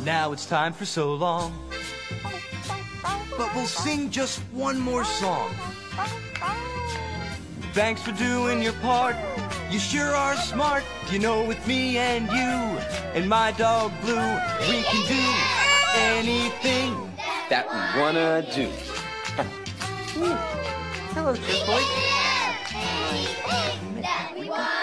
Now it's time for so long. But we'll sing just one more song. Thanks for doing your part. You sure are smart. You know, with me and you and my dog Blue, we can do anything that we wanna do. Hello, Chip Boy. Anything that we want.